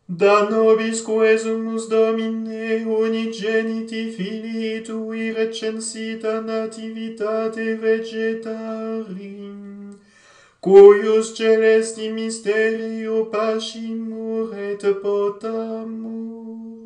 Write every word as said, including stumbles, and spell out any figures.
Da nobis quesumus Domine unigeniti Filii Tui recensita nativitate vegetarim, cuius celesti mysterio pascimur et potamus,